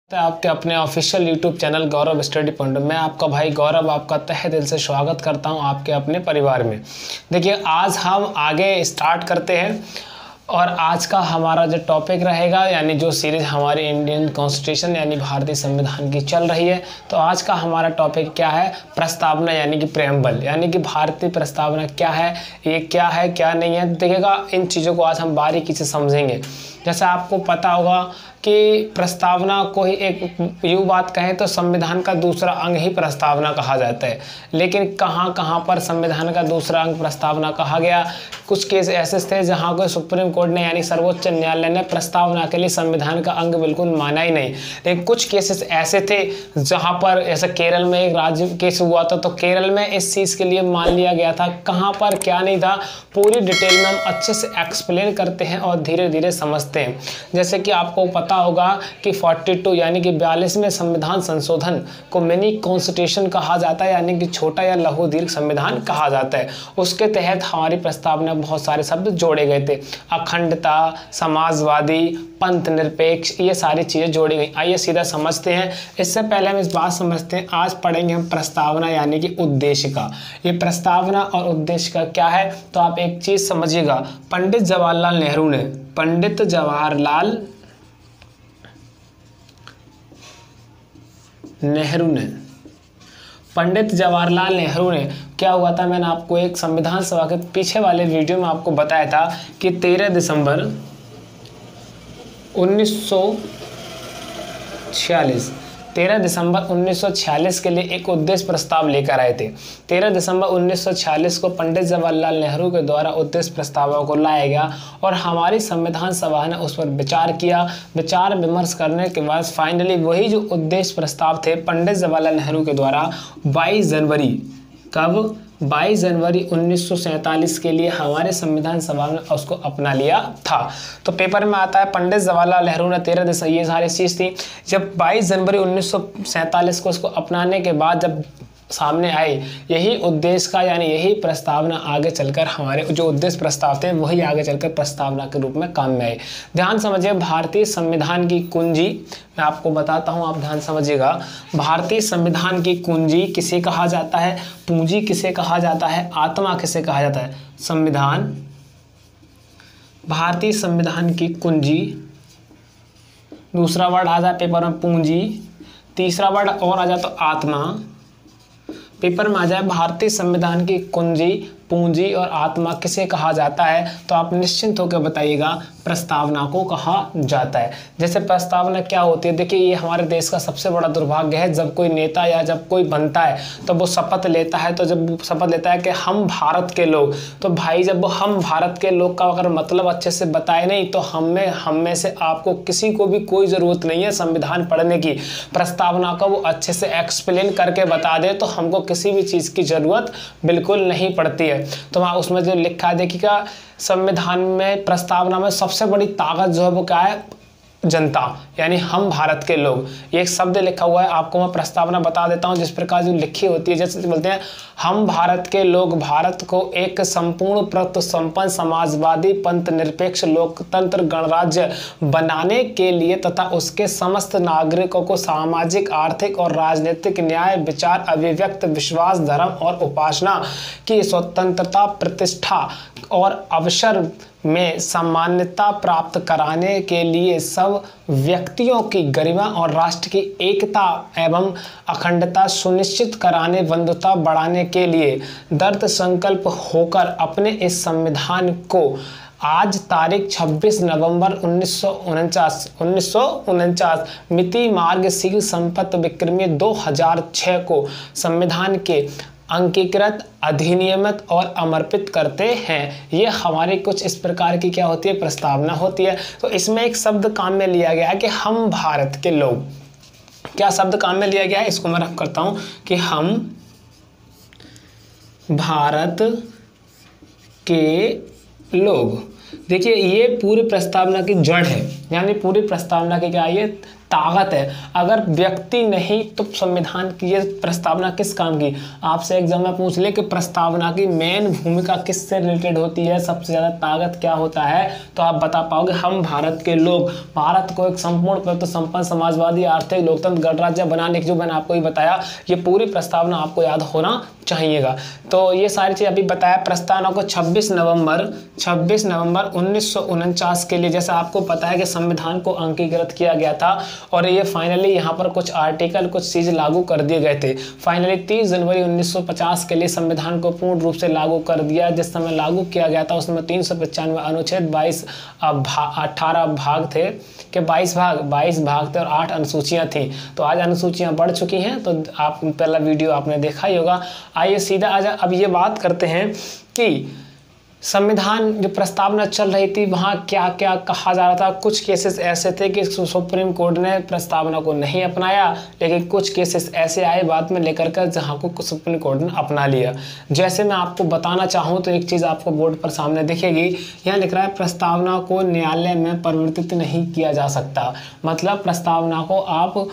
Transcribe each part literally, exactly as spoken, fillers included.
आपके अपने official YouTube channel Gaurav study point. मैं आपका भाई गौरव आपका तहे दिल से स्वागत करता हूं आपके अपने परिवार में। देखिए, आज हम आगे स्टार्ट करते हैं और आज का हमारा जो टॉपिक रहेगा, यानी जो सीरीज़ हमारी इंडियन कॉन्स्टिट्यूशन यानी भारतीय संविधान की चल रही है, तो आज का हमारा टॉपिक क्या है? प्रस्तावना यानी कि प्रेम्बल, यानी कि भारतीय प्रस्तावना क्या है, ये क्या है क्या नहीं है। देखिएगा, इन चीज़ों को आज हम बारीकी से समझेंगे। जैसा आपको पता होगा कि प्रस्तावना को ही एक यूँ बात कहें तो संविधान का दूसरा अंग ही प्रस्तावना कहा जाता है। लेकिन कहाँ कहाँ पर संविधान का दूसरा अंग प्रस्तावना कहा गया? कुछ केस ऐसे थे जहाँ को सुप्रीम कोर्ट ने यानी सर्वोच्च न्यायालय ने प्रस्तावना के लिए संविधान का अंग बिल्कुल माना ही नहीं। लेकिन कुछ केसेस ऐसे थे जहाँ पर, ऐसा केरल में एक राज्य केस हुआ था, तो केरल में इस चीज़ के लिए मान लिया गया था। कहाँ पर क्या नहीं था, पूरी डिटेल में हम अच्छे से एक्सप्लेन करते हैं और धीरे धीरे समझते हैं। जैसे कि आपको पता होगा कि बयालीस यानी कि बयालीसवें संविधान संशोधन को मिनी कॉन्स्टिट्यूशन कहा जाता है, यानी कि छोटा या लघु दीर्घ संविधान कहा जाता है। उसके तहत हमारी प्रस्तावना में बहुत सारे शब्द जोड़े गए थे। अखंडता, समाजवादी, पंथ निरपेक्ष, ये सारी चीज़ें जोड़ी गई। आइए सीधा समझते हैं। इससे पहले हम इस बात समझते हैं, आज पढ़ेंगे हम प्रस्तावना यानी कि उद्देश्य का। ये प्रस्तावना और उद्देश्य का क्या है, तो आप एक चीज़ समझिएगा। पंडित जवाहरलाल नेहरू ने पंडित जवाहरलाल नेहरू ने पंडित जवाहरलाल नेहरू ने क्या हुआ था, मैंने आपको एक संविधान सभा के पीछे वाले वीडियो में आपको बताया था कि तेरह दिसंबर उन्नीस सौ छियालीस तेरह दिसंबर उन्नीस सौ छियालीस के लिए एक उद्देश्य प्रस्ताव लेकर आए थे। तेरह दिसंबर उन्नीस सौ छियालीस को पंडित जवाहरलाल नेहरू के द्वारा उद्देश्य प्रस्तावों को लाया गया और हमारी संविधान सभा ने उस पर विचार किया। विचार विमर्श करने के बाद फाइनली वही जो उद्देश्य प्रस्ताव थे पंडित जवाहरलाल नेहरू के द्वारा बाईस जनवरी कब बाईस जनवरी उन्नीस सौ सैंतालीस के लिए हमारे संविधान सभा ने उसको अपना लिया था। तो पेपर में आता है पंडित जवाहरलाल नेहरू ने तेरह दिसंबर, ये सारी चीज़ थी। जब बाईस जनवरी उन्नीस सौ सैंतालीस को उसको अपनाने के बाद जब सामने आए यही उद्देश्य का, यानी यही प्रस्तावना आगे चलकर हमारे जो उद्देश्य प्रस्ताव थे वही आगे चलकर प्रस्तावना के रूप में काम में आए। ध्यान समझिए, भारतीय संविधान की कुंजी मैं आपको बताता हूं, आप ध्यान समझिएगा। भारतीय संविधान की कुंजी किसे कहा जाता है, पूंजी किसे कहा जाता है, आत्मा किसे कहा जाता है? संविधान, भारतीय संविधान की कुंजी, दूसरा वर्ड आ जाए पेपर में पूंजी, तीसरा वर्ड और आ जाए तो आत्मा। पेपर में आ जाए भारतीय संविधान की कुंजी, पूंजी और आत्मा किसे कहा जाता है, तो आप निश्चिंत होकर बताइएगा प्रस्तावना को कहा जाता है। जैसे प्रस्तावना क्या होती है, देखिए ये हमारे देश का सबसे बड़ा दुर्भाग्य है। जब कोई नेता या जब कोई बनता है तो वो शपथ लेता है, तो जब वो शपथ लेता है कि हम भारत के लोग, तो भाई जब वो हम भारत के लोग का अगर मतलब अच्छे से बताए नहीं तो हम में हम में से आपको किसी को भी कोई ज़रूरत नहीं है संविधान पढ़ने की। प्रस्तावना को वो अच्छे से एक्सप्लेन करके बता दे तो हमको किसी भी चीज़ की ज़रूरत बिल्कुल नहीं पड़ती है। तो वहाँ उसमें जो लिखा है देखिएगा, संविधान में प्रस्तावना में सबसे बड़ी ताकत जो है वो क्या है? जनता, यानी हम भारत के लोग। ये एक शब्द लिखा हुआ है, आपको मैं प्रस्तावना बता देता हूँ जिस प्रकार जो लिखी होती है। जैसे बोलते हैं हम भारत के लोग भारत को एक संपूर्ण प्रभुत्व संपन्न समाजवादी पंथ निरपेक्ष लोकतंत्र गणराज्य बनाने के लिए तथा उसके समस्त नागरिकों को सामाजिक, आर्थिक और राजनीतिक न्याय, विचार, अभिव्यक्त, विश्वास, धर्म और उपासना की स्वतंत्रता, प्रतिष्ठा और अवसर में सामान्यता प्राप्त कराने के लिए सब व्यक्तियों की गरिमा और राष्ट्र की एकता एवं अखंडता सुनिश्चित कराने, बंधुता बढ़ाने के लिए दृढ़ संकल्प होकर अपने इस संविधान को आज तारीख छब्बीस नवंबर उन्नीस सौ उनचास उन्नीस सौ उनचास मिति मार्ग शीघ्र संपत्त विक्रमी दो हजार छः को संविधान के अंगीकृत, अधिनियमित और समर्पित करते हैं। ये हमारी कुछ इस प्रकार की क्या होती है? प्रस्तावना होती है। तो इसमें एक शब्द काम में लिया गया है कि हम भारत के लोग। क्या शब्द काम में लिया गया है, इसको मैं रख करता हूं कि हम भारत के लोग। देखिए ये पूरी प्रस्तावना की जड़ है, यानी पूरी प्रस्तावना की क्या है? ताकत है। अगर व्यक्ति नहीं तो संविधान की ये प्रस्तावना किस काम की? आपसे एग्जाम में पूछ ले कि प्रस्तावना की मेन भूमिका किससे रिलेटेड होती है, सबसे ज़्यादा ताकत क्या होता है, तो आप बता पाओगे हम भारत के लोग भारत को एक संपूर्ण तो संपन्न समाजवादी आर्थिक लोकतंत्र गणराज्य बनाने की जो मैंने आपको ही बताया, ये पूरी प्रस्तावना आपको याद होना चाहिएगा। तो ये सारी चीज़ अभी बताया। प्रस्तावना को छब्बीस नवंबर छब्बीस नवंबर उन्नीस सौ उनचास के लिए, जैसा आपको पता है कि संविधान को अंगीकृत किया गया था और ये फाइनली यहाँ पर कुछ आर्टिकल कुछ चीज़ लागू कर दिए गए थे। फाइनली तीस जनवरी उन्नीस सौ पचास के लिए संविधान को पूर्ण रूप से लागू कर दिया। जिस समय लागू किया गया था उसमें तीन सौ पचानवे अनुच्छेद बाईस अठारह भाग थे कि बाईस भाग बाईस भाग थे और आठ अनुसूचियाँ थी। तो आज अनुसूचियाँ बढ़ चुकी हैं, तो आप पहला वीडियो आपने देखा ही होगा। आइए सीधा आज अब ये बात करते हैं कि संविधान जो प्रस्तावना चल रही थी वहाँ क्या क्या कहा जा रहा था। कुछ केसेस ऐसे थे कि सुप्रीम कोर्ट ने प्रस्तावना को नहीं अपनाया, लेकिन कुछ केसेस ऐसे आए बाद में लेकर कर जहाँ को सुप्रीम कोर्ट ने अपना लिया। जैसे मैं आपको बताना चाहूँ तो एक चीज़ आपको बोर्ड पर सामने दिखेगी, यहाँ लिख रहा है प्रस्तावना को न्यायालय में परिवर्तित नहीं किया जा सकता। मतलब प्रस्तावना को आप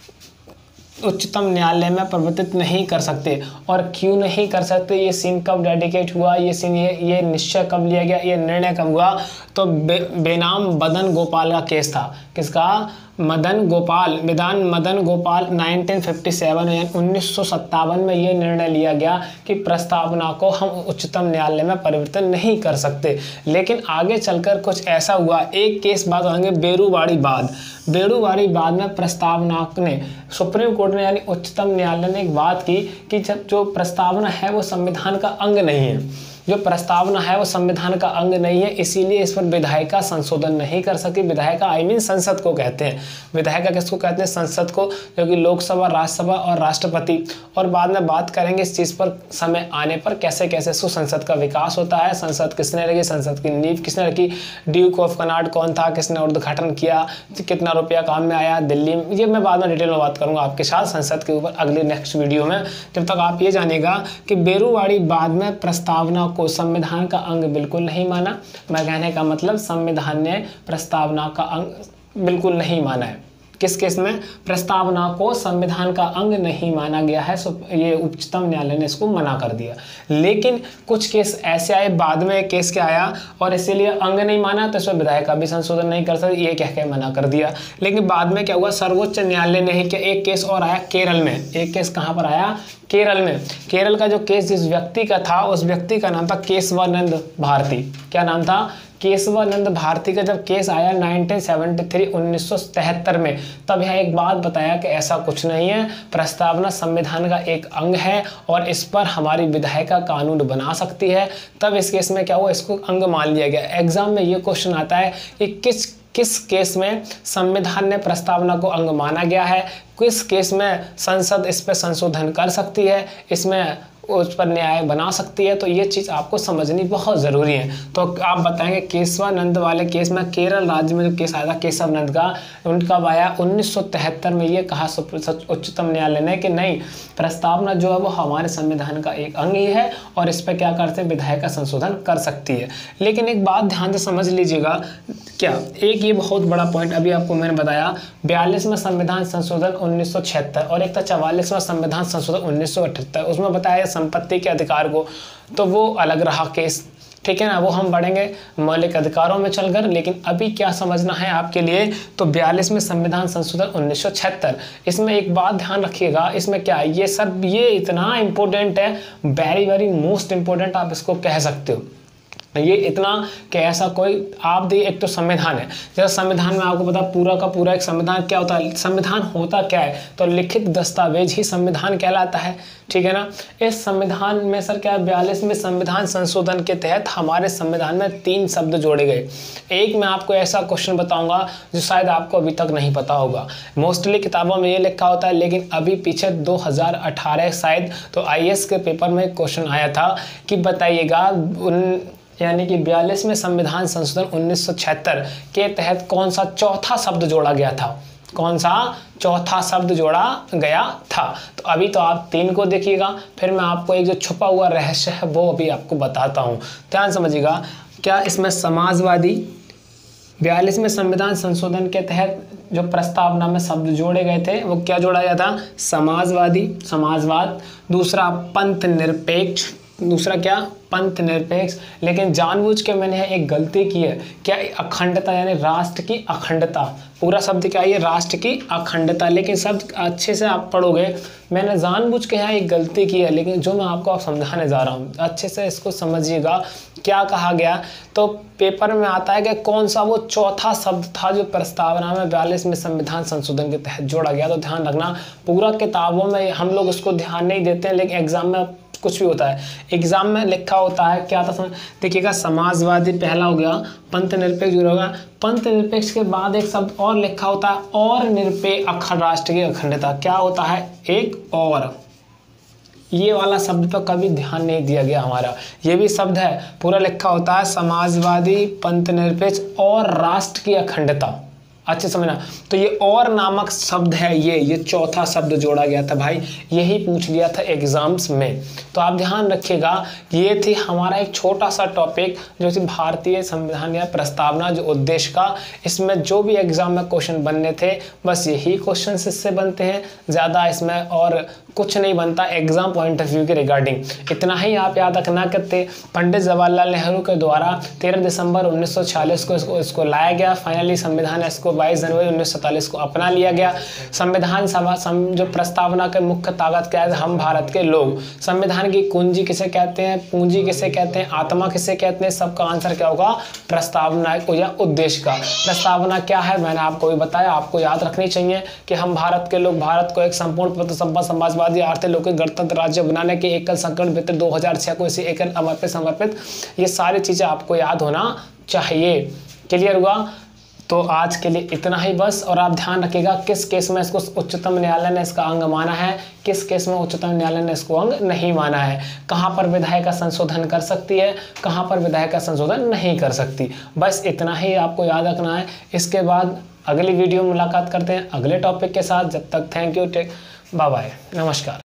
उच्चतम न्यायालय में परिवर्तित नहीं कर सकते। और क्यों नहीं कर सकते, ये सीन कब डेडिकेट हुआ, ये सीन ये ये निश्चय कब लिया गया, ये निर्णय कब हुआ, तो बे, बेनाम मदन गोपाल का केस था। किसका? मदन गोपाल विधान मदन गोपाल उन्नीस सौ सत्तावन यानी उन्नीस सौ सत्तावन में ये निर्णय लिया गया कि प्रस्तावना को हम उच्चतम न्यायालय में परिवर्तन नहीं कर सकते। लेकिन आगे चलकर कुछ ऐसा हुआ, एक केस बात होंगे बेरूवाड़ी बाद बेरूवाड़ी बाद में प्रस्तावना ने सुप्रीम कोर्ट ने यानी उच्चतम न्यायालय ने एक बात की कि जब जो प्रस्तावना है वो संविधान का अंग नहीं है, जो प्रस्तावना है वो संविधान का अंग नहीं है, इसीलिए इस पर विधायिका संशोधन नहीं कर सकी। विधायिका आई मीन संसद को कहते हैं। विधायिका किसको कहते हैं? संसद को, जो कि लोकसभा, राज्यसभा और राष्ट्रपति। और बाद में बात करेंगे इस चीज़ पर समय आने पर कैसे कैसे संसद का विकास होता है, संसद किसने रखी, संसद की नींव किसने रखी, ड्यूक ऑफ कनाड कौन था, किसने उद्घाटन किया, कितना रुपया काम में आया दिल्ली में, ये मैं बाद में डिटेल में बात करूँगा आपके साथ संसद के ऊपर अगले नेक्स्ट वीडियो में। जब तक आप ये जानिएगा कि बेरूवाड़ी बाद में प्रस्तावना को संविधान का अंग बिल्कुल नहीं माना। मैं कहने का मतलब संविधान ने प्रस्तावना का अंग बिल्कुल नहीं माना है। किस केस में? प्रस्तावना को संविधान का अंग नहीं माना गया है, सो ये उच्चतम न्यायालय ने इसको मना कर दिया। लेकिन कुछ केस ऐसे आए, बाद में केस क्या आया और इसीलिए अंग नहीं माना तो इसमें विधायिका का भी संशोधन नहीं कर सकते, ये कह के मना कर दिया। लेकिन बाद में क्या हुआ, सर्वोच्च न्यायालय ने ही क्या, एक केस और आया केरल में। एक केस कहाँ पर आया? केरल में। केरल का जो केस जिस व्यक्ति का था उस व्यक्ति का नाम था केशवानंद भारती। क्या नाम था? केशवानंद भारती का जब केस आया उन्नीस सौ तिहत्तर उन्नीस सौ तिहत्तर में, तब यह एक बात बताया कि ऐसा कुछ नहीं है, प्रस्तावना संविधान का एक अंग है और इस पर हमारी विधायिका कानून बना सकती है। तब इस केस में क्या हुआ, इसको अंग मान लिया गया। एग्जाम में ये क्वेश्चन आता है कि किस किस केस में संविधान ने प्रस्तावना को अंग माना गया है, किस केस में संसद इस पर संशोधन कर सकती है, इसमें उस पर न्याय बना सकती है। तो ये चीज़ आपको समझनी बहुत ज़रूरी है। तो आप बताएंगे केशवानंद वाले केस में, केरल राज्य में जो केस आया था केशवानंद का, उनका आया उन्नीस सौ तिहत्तर में, ये कहा उच्चतम न्यायालय ने कि नहीं, प्रस्तावना जो है वो हमारे संविधान का एक अंग ही है और इस पर क्या करते हैं, विधायिका संशोधन कर सकती है। लेकिन एक बात ध्यान से समझ लीजिएगा, क्या एक ये बहुत बड़ा पॉइंट अभी आपको मैंने बताया, बयालीस में संविधान संशोधन उन्नीस सौ छिहत्तर और एक था चवालीस में संविधान संशोधन उन्नीस सौ अठहत्तर, उसमें बताया संपत्ति के अधिकार को, तो वो अलग रहा केस, ठीक है ना, वो हम बढ़ेंगे मौलिक अधिकारों में चलकर। लेकिन अभी क्या समझना है आपके लिए, तो बयालीस में संविधान संशोधन उन्नीस सौ छिहत्तर, इसमें एक बात ध्यान रखिएगा, इसमें क्या है, ये सब ये इतना इंपॉर्टेंट है, वेरी वेरी मोस्ट इंपॉर्टेंट आप इसको कह सकते हो। ये इतना कि ऐसा कोई आप देखिए, एक तो संविधान है, जैसे संविधान में आपको पता पूरा का पूरा एक संविधान क्या होता है, संविधान होता क्या है, तो लिखित दस्तावेज ही संविधान कहलाता है, ठीक है ना। इस संविधान में सर क्या, बयालीस में संविधान संशोधन के तहत हमारे संविधान में तीन शब्द जोड़े गए। एक मैं आपको ऐसा क्वेश्चन बताऊंगा जो शायद आपको अभी तक नहीं पता होगा, मोस्टली किताबों में ये लिखा होता है, लेकिन अभी पीछे दो हज़ार अठारह शायद तो आई ए एस के पेपर में एक क्वेश्चन आया था कि बताइएगा उन यानी कि बयालीस में संविधान संशोधन उन्नीस सौ छिहत्तर के तहत कौन सा चौथा शब्द जोड़ा गया था, कौन सा चौथा शब्द जोड़ा गया था। तो अभी तो आप तीन को देखिएगा, फिर मैं आपको एक जो छुपा हुआ रहस्य है वो अभी आपको बताता हूँ, ध्यान समझिएगा। क्या इसमें समाजवादी, बयालीसवें संविधान संशोधन के तहत जो प्रस्तावना में शब्द जोड़े गए थे वो क्या जोड़ा गया था? समाजवादी, समाजवाद। दूसरा पंथ निरपेक्ष, दूसरा क्या? पंथ निरपेक्ष। लेकिन जानबूझ के मैंने यहाँ एक गलती की है, क्या? अखंडता, यानी राष्ट्र की अखंडता। पूरा शब्द क्या है? ये राष्ट्र की अखंडता। लेकिन शब्द अच्छे से आप पढ़ोगे, मैंने जानबूझ के यहाँ एक गलती की है, लेकिन जो मैं आपको आप समझाने जा रहा हूँ, अच्छे से इसको समझिएगा क्या कहा गया। तो पेपर में आता है कि कौन सा वो चौथा शब्द था जो प्रस्तावना में बयालीसवें संविधान संशोधन के तहत जोड़ा गया। तो ध्यान रखना, पूरा किताबों में हम लोग उसको ध्यान नहीं देते हैं, लेकिन एग्जाम में कुछ भी होता है, एग्जाम में लिखा होता है क्या था? देखिएगा, समाजवादी पहला हो गया, पंथ निरपेक्ष जुड़ा होगा, पंथ निरपेक्ष के बाद एक शब्द और लिखा होता है, और निरपेक्ष राष्ट्र की अखंडता। क्या होता है? एक और, ये वाला शब्द पर कभी ध्यान नहीं दिया गया हमारा। ये भी शब्द है, पूरा लिखा होता है समाजवादी, पंथ निरपेक्ष और राष्ट्र की अखंडता। अच्छे समझना। तो ये और नामक शब्द है, ये ये चौथा शब्द जोड़ा गया था भाई, यही पूछ लिया था एग्जाम्स में। तो आप ध्यान रखिएगा, ये थी हमारा एक छोटा सा टॉपिक जो थी भारतीय संविधान या प्रस्तावना, जो उद्देश्य का। इसमें जो भी एग्जाम में क्वेश्चन बनने थे बस यही क्वेश्चन इससे बनते हैं, ज़्यादा इसमें और कुछ नहीं बनता एग्जाम पॉइंट ऑफ व्यू के रिगार्डिंग। इतना ही आप याद रखना करते, पंडित जवाहरलाल नेहरू के द्वारा तेरह दिसंबर उन्नीस सौ छियालीस को इसको इसको लाया गया फाइनली संविधान। इसको बाईस जनवरी उन्नीस सौ सैंतालीस को अपना लिया गया। संविधान सभा सम, जो प्रस्तावना के मुख्य ताकत क्या है? हम भारत के लोग। संविधान की कुंजी किसे कहते हैं? पूंजी किसे कहते हैं? आत्मा किसे कहते हैं? सबका आंसर क्या होगा? प्रस्तावना को या उद्देश्य का। प्रस्तावना क्या है मैंने आपको भी बताया, आपको याद रखनी चाहिए कि हम भारत के लोग भारत को एक संपूर्ण संपन्न समाजवादी आर्थिक लौकिक गणतंत्र राज्य बनाने के एकल संकल्प वित्त दो हजार छह को इसे एकल समर्पित समर्पित ये सारी चीजें आपको याद होना चाहिए। क्लियर हुआ? तो आज के लिए इतना ही बस। और आप ध्यान रखिएगा किस केस में इसको उच्चतम न्यायालय ने इसका अंग माना है, किस केस में उच्चतम न्यायालय ने इसको अंग नहीं माना है, कहाँ पर विधायिका संशोधन कर सकती है, कहाँ पर विधायिका संशोधन नहीं कर सकती। बस इतना ही आपको याद रखना है। इसके बाद अगली वीडियो में मुलाकात करते हैं अगले टॉपिक के साथ। जब तक thank you, take bye bye, नमस्कार।